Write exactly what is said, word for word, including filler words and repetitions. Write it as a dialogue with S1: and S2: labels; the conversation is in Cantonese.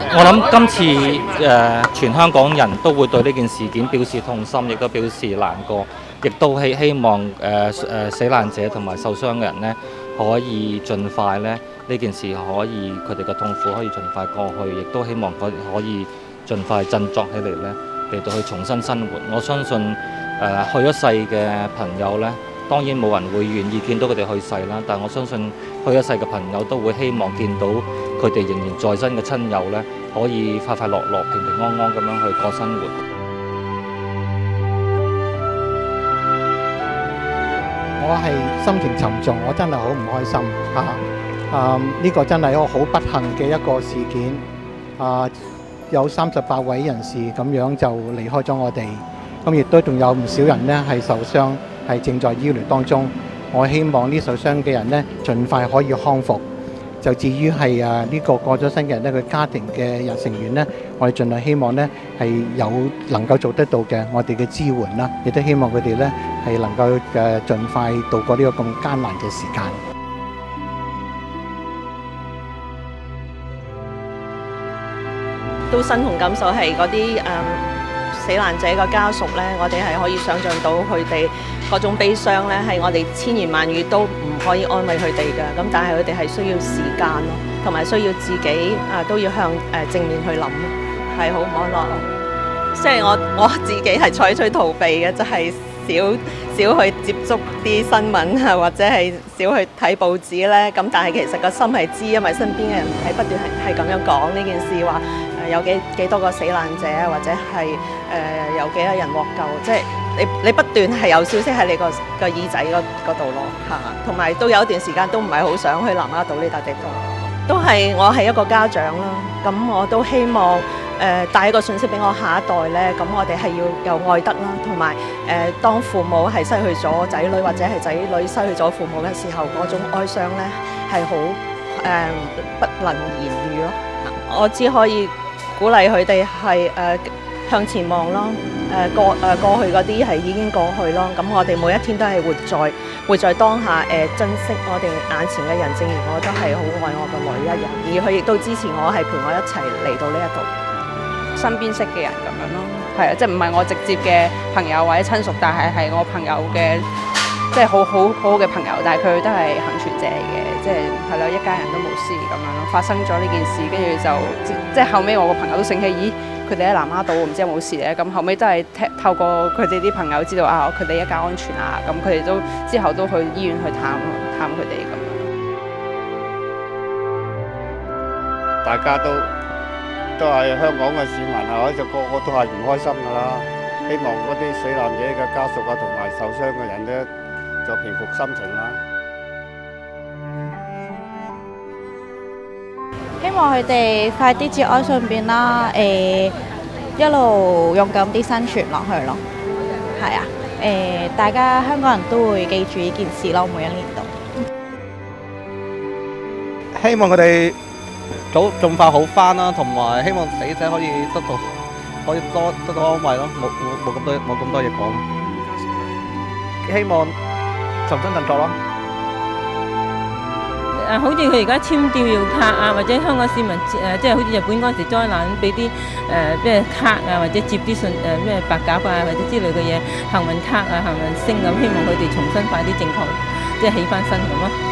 S1: 我諗今次誒、呃、全香港人都會對呢件事件表示痛心，亦都表示難過，亦都希希望誒誒、呃、死難者同埋受傷嘅人呢，可以盡快咧呢件事可以佢哋嘅痛苦可以盡快過去，亦都希望佢可以盡快振作起嚟呢，嚟到去重新生活。我相信誒、呃、去咗世嘅朋友呢，當然冇人會願意見到佢哋去世啦，但我相信去咗世嘅朋友都會希望見到佢哋仍然在生嘅親友呢，可以快快樂樂、平平安安咁樣去過生活。
S2: 我係心情沉重，我真係好唔開心嚇。啊，呢、這個真係一個好不幸嘅一個事件。啊，有三十八位人士咁樣就離開咗我哋，咁亦都仲有唔少人呢係受傷，係正在醫療當中。我希望呢受傷嘅人呢，盡快可以康復。就至於係啊呢個過咗身嘅人呢，佢家庭嘅人成員呢，我哋盡量希望呢係有能夠做得到嘅，我哋嘅支援啦，亦都希望佢哋呢係能夠誒盡快度過呢個咁艱難嘅時間。
S3: 都身同感受係嗰啲誒死難者嘅家屬呢，我哋係可以想像到佢哋嗰種悲傷呢，係我哋千言萬語都唔可以安慰佢哋嘅。咁但係佢哋係需要時間咯，同埋需要自己啊都要向誒正面去諗，係好唔安樂。即係我我自己係採取逃避嘅，就係少少去接觸啲新聞啊，或者係少去睇報紙咧。咁但係其實個心係知，因為身邊嘅人係不斷係係咁樣講呢件事，話誒有幾幾多個死難者，或者係誒、呃、有幾多人獲救，即係你你不斷係有消息喺你個個耳仔嗰度咯嚇，同埋都有一段時間都唔係好想去南丫島呢笪地方，都係我係一個家長啦，咁我都希望誒、呃、帶一個信息俾我下一代咧，咁我哋係要有愛德啦，同埋誒當父母係失去咗仔女，或者係仔女失去咗父母嘅時候，嗰種哀傷咧係好誒不能言喻咯。我只可以鼓勵佢哋係誒向前望咯，誒、呃、過誒、呃、過去嗰啲係已經過去咯。咁我哋每一天都係活在活在當下，誒、呃、珍惜我哋眼前嘅人，正如我都係好愛我個女一樣，而佢亦都支持我，係陪我一齊嚟到呢一度。
S4: 身邊識嘅人咁樣咯，係啊，即係唔係我直接嘅朋友或者親屬，但係係我朋友嘅，即係好好好好嘅朋友，但係佢都係幸存者嚟嘅，即係係咯，一家人都冇事咁樣咯。發生咗呢件事，跟住就即係後尾我個朋友都醒起，咦，佢哋喺南丫島唔知有冇事咧？咁後尾都係透過佢哋啲朋友知道啊，佢哋一家安全啊，咁佢哋都之後都去醫院去探探佢哋咁樣。
S5: 大家都都係香港嘅市民係，就個個都係唔開心㗎啦。希望嗰啲死難者嘅家屬啊，同埋受傷嘅人咧，就平復心情啦。
S6: 希望佢哋快啲節哀順變啦，誒、呃、一路勇敢啲生存落去咯。係啊，誒、呃、大家香港人都會記住呢件事咯，每一年都。
S7: 希望佢哋早盡快好返啦，同埋希望死者可以得到可以多得到安慰咯，冇冇冇咁多冇咁多嘢講。希望重新振作咯。
S8: 誒，好似佢而家簽吊搖卡啊，或者香港市民誒，即係好似日本嗰陣時災難俾啲誒咩卡啊，或者接啲信誒咩白鴿啊，或者之類嘅嘢，幸運卡啊、幸運星咁，希望佢哋重新快啲正確，即係起翻身咁咯。